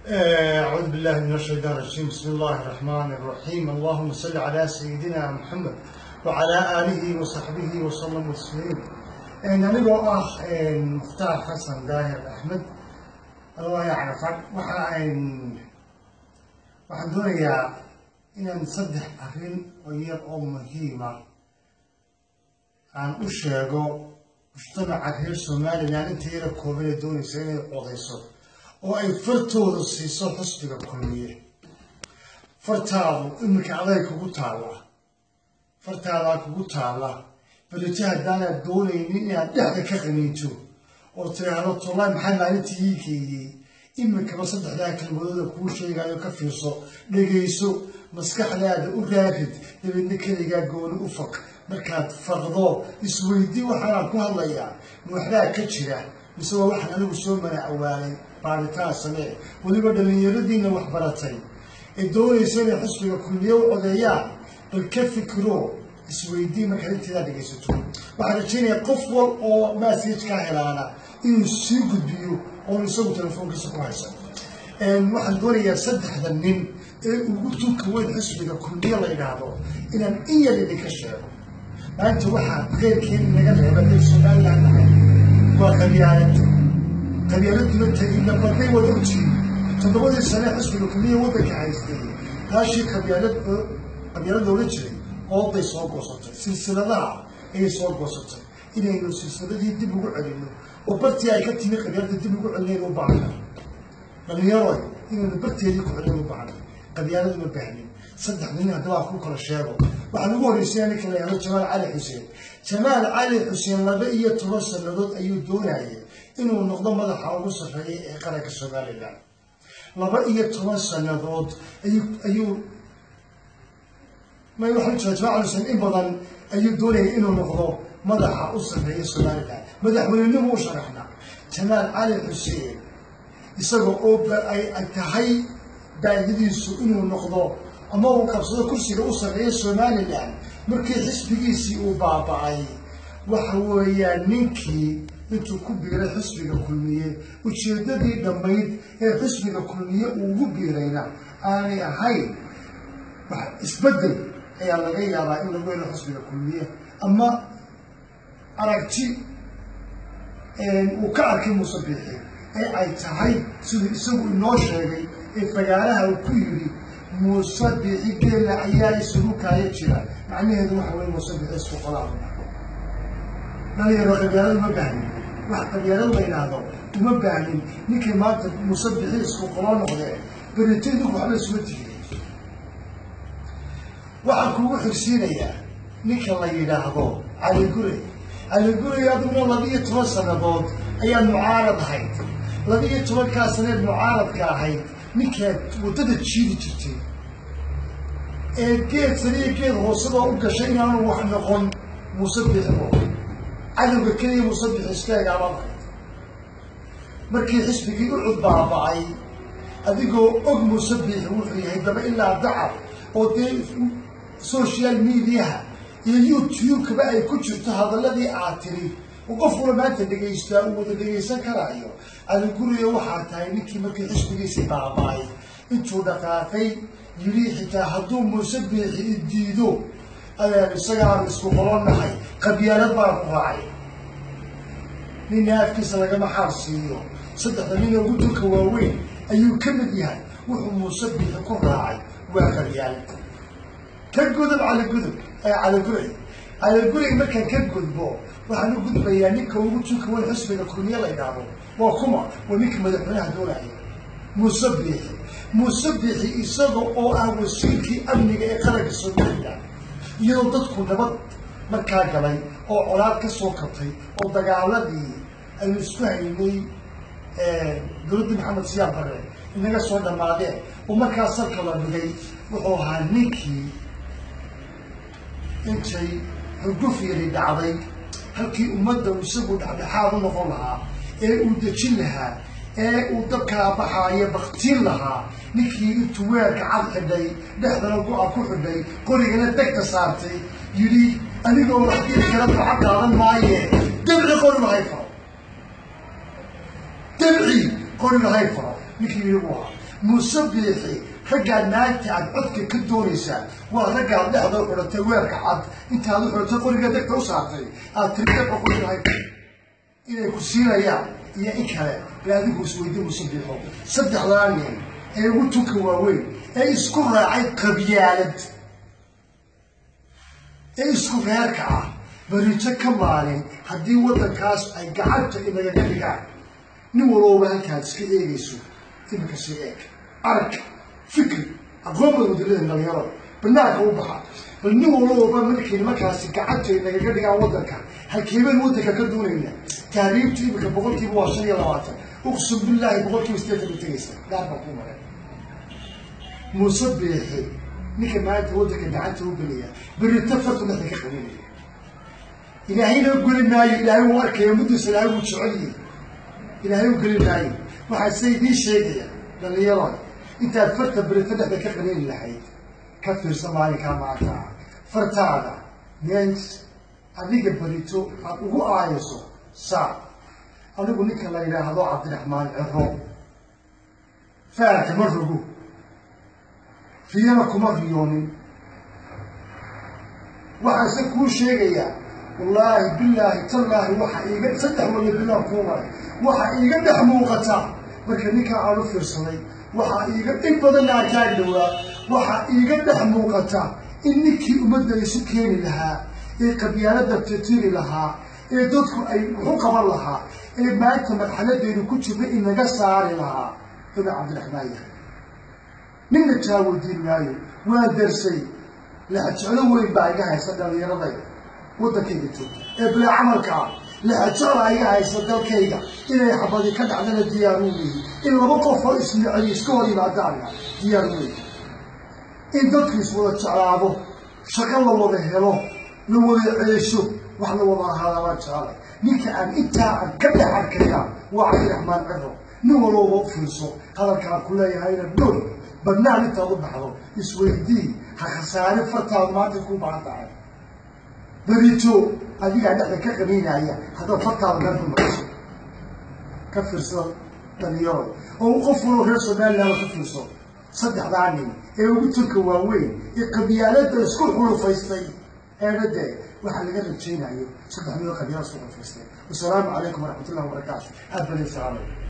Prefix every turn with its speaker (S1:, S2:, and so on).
S1: أعوذ بالله من الشيطان الرجيم. بسم الله الرحمن الرحيم. اللهم صل على سيدنا محمد وعلى آله وصحبه وسلم تسليما. أنigoo Mukhtaar Xasan Daahir Axmed Allah yacafak waxaan doonayaa inaan saddex arrin oo yar oo muhiima aan u sheego mujtamaca reer Soomaaliland inta yara kooban ee doonaysa inay codeyso oo ay fartooda siiso xisbiga kulmiye. fartaadu iminka aday kugu taala fartaada kugu taala balita haddaanaad doonaynin inaad dhexda ka qaniinto oo tiraahdo tolay maxaa maalintii keeyey iminkaba saddexdaa kelmadooda kuu sheegayo ka fiirso dhegayso maskaxdaada u raagid dabeedna keligaa gooni u faq markaad faqdo isweydii waxaanaan ku hadlayaa waxbaa ka jira mise waa waxaan anigu soo manacawaalay baaritaan samee weliba dhallinyaradiina wax baratay ee doonaysa inay xisbiga kulmiye u codeeyaan bal ka fikiro isweydii markaad inteedaa dhegaysato. waxaan rajaynayaa qof wal oo massajkaa helaana inuu sii gudbiyo oon isagu telefoonkiisa ku haysan. waxaan doonayaa saddexda nin ee ugu tunka weyn xisbiga kulmiye la yidhaahdo inaan in yar idinka sheego. maanta waxaa qeyrkeeni naga reeba reer Somaliland nahay waa qabyaaladuna tegina balday wada ogtihiin toddobadii sane xisbiga kulmiye waddanka haystay taashii qabyaalad loola jiray ooday soo goosatay silsiladaha ayay soo goosatay inaynu silsiladii dib ugu celino oo bartii ay ka timi qabyaalada dib ugu celinaynu u baahna dhallinyaroy inaynu barteedii ku celin u baahna qabyaalada ma baahnin. saddex nin haddaba ku kala sheego. waxaan ugu horreysay ninka la yidhahdo Jamaal Cali Xuseen. Jamaal Cali Xuseen 12 sannadood ayuu doonayay inuu noqdo madaxa ugu sarreeya ee qaranka Somaliland. 12 sannadood ayuu ما يروح يتجمع علشان إن بدن أيدوني إنه نقضوا مدح أسرة الصومالية مدح من النمو شرحنا جمال علي حسين يسقوا أوبا أي التحي بعدين إنه نقضوا أما هو كبصة كرسي أسرة الصومالية مركي حسب جيسي أوبا باي وحويا نينكي أنتو كبيرة حسب الكلمية وتشددي دميت حسب الكلمية وكبيرينا أنا هاي isbedel ayaa laga yaabaa in lagu helo xisbiga kulmiye ama aragti uu ka arkay Muuse Biixi ee ay tahay sidii isagu inoo sheegay ee fagaaraha uu ku yiri Muuse Biixi geela ayaa isugu kaaya jira macnaheedu waxa weeye Muuse Biixi isku qolaad dhalinyaro qabyaalad ma baahnin wax qabyaalad la yidhaahdo uma baahnin ninkii maanta Muuse Biixi isku qolaad noqdee beriteedu waxba isma tihiin. waxaan kugu xigsiinayaa ninka la yidhaahdo Cali Gurey aduna 12 sannadood ayaa mucaarad ahayd. 12 sannadood mucaaradka ahayd ninkaad wadada jiidi jirtay ee geed sariya geed hoosada u gashay inaanu wax noqon Muuse Biixi cadowga keliya Muuse Biixi iskaaga abaabay markii xisbigii u cudbaabacay adigoo og Muuse Biixi wuxuu yahay daba ilaa dacab oo social media iyo YouTube kaba ay ku jirto hadaladii aad tiri oo qof walba maanta dhageysta uu wada dhageysan karaayo. Cali Gurey waxaa tahay ninkii markii xisbigiisa baabay intuu dhaqaaqay yiri xitaa hadduu Muuse Biixi diido ayaa isaga isku qolonahay qabyaalad baa ku raacay nin afkiisa lagama xarsiiyo. saddexda nin ugu dunka waaweyn ayuu ka mid yahay wuxuu Muuse Biixi ku raacay waa qabyaalad. كجذب على الجذب على الجري مكان كجذبه وحنقول بياني كوجود كون حسب الكونية لا يدعو وكما وميك مدحنا هذول عليه مسبح يصدق أو أوسيكي أمني إقرار الصدقية يوضتكم نبض مكان جلي أو علاق سوقتي أو دجالدي المستهيني درود محمد سياب بري إنك صورنا معده ومكان صرك الله بدي وهو نيكي intay hurgufiyay dhacday halkii ummadda uu isagu dhexdhexaad u noqon lahaa ee uu dejin lahaa ee uu dadka baxaaya baqtiin lahaa ninkii intuu weerka cad xidhay dhexdana go'a ku xidhay qorigana degta saartay yidhi anigoo wax diri kala duca qaadan maaye dabci qori lahay faro ninkii yidhi waa musabixi raggaad maanta aad codka ka doonaysaa waa raggaad dhexda xidhatay weerka cad intaad u xidhatay qoriga degta u saartay aad tirida boqolahay inay ku siinayaan iyo in kale baadigu isweydiin musabixo saddexdaa nin ee ugu tunka waaweyn ee isku raacay qabyaalad ee isku reerka ah barito ka maalin haddii waddankaas ay gacanta inagaga dhigaan nin walooba halkaad iska eegayso imika sii eeg arag fikri aqoon bad wadalada dhalinyarada banaanka u baxa bal nin walooba markay nimankaasi gacanta inagaga dhigaan waddanka halkeebeen waddanka ka doonayna taariibtu imika boqolkiiba waa 25 uqsum billaahi boqolkiiba 80 u tegaysa gaar baa ku maray musabixi ninka maanta waddanka gacanta u geliya barito fartu dhexda ka qabanaya ilaahayna guli maayo ilaahay uu arkaya muddo salaamu uu jecel yahay ilaahay uu geli maayo waxaa saydii sheegaya dhalinyarada intaad farta barito dhexda ka qaban lahayd ka fiirsan maalinkaa maanta fartaada means adiga barito aad ugu aayayso saa anigu ninka la yidhaahdo cabdiraxmaan ciro faarka ma rogo fiyana kuma riyoonin waxaase kuu sheegayaa wallaahi billaahi tallaahi waxa iiga saddex wala bilaan kuu maray waxa iiga dhex muuqata marka ninkaa aan u fiirsaday waxa iiga dhib badan aan kaa dhowaa waxa iiga dhex muuqata in ninkii ummadda isu keeni lahaa ee qabyaalada tirtiri lahaa ee dadku ay wuxuu qaban lahaa ee maanta marxaladeedu ku jirta inaga saari lahaa ina cabdiraxmaan yahay ninna jaawadiin maayo waa darsay laxajeclo weyn baa iga haysa dhallinyaraday waddankayga joogta ee bilaa camalka ah laxajecla iga haysa dalkayga inay xabadi ka dhacdana diyaar u leeyi in laba qof oo ismicay iska hor yimaadaana diyaar u leeyi in dadku iswada jeclaado shaqo la wada helo la wada ceesho wax la wada ahaada waa jeclay ninka aan intaa aan ka dhex arkaya waa cabdiraxmaan ciro nin walooba u fiirso hadalkaan ku leeyahayna dhow badnaan intaad u baxdo isweydii ha khasaare fartaadu maanta ku baahan tahay barito adigaa dhexda ka qabaynaya haddaad fartaada meel ku maqasho ka fiirso dhalinyaro oo qof waloo reer somaliland ka fiirso saddexdaa nin ee ugu tunka waaweyn ee qabyaalada isku xulufaystay eebade waxaa laga rajaynayo saddex nin oo qabyaalada isku xulufaystay wasalaamu calaykum waraxmatullahi wabarakaatu aad baan idin salaamay